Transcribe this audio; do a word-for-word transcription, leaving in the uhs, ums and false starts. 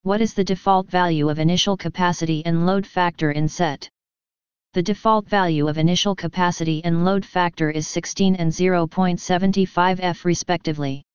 What is the default value of initial capacity and load factor in set? The default value of initial capacity and load factor is sixteen and zero point seven five F respectively.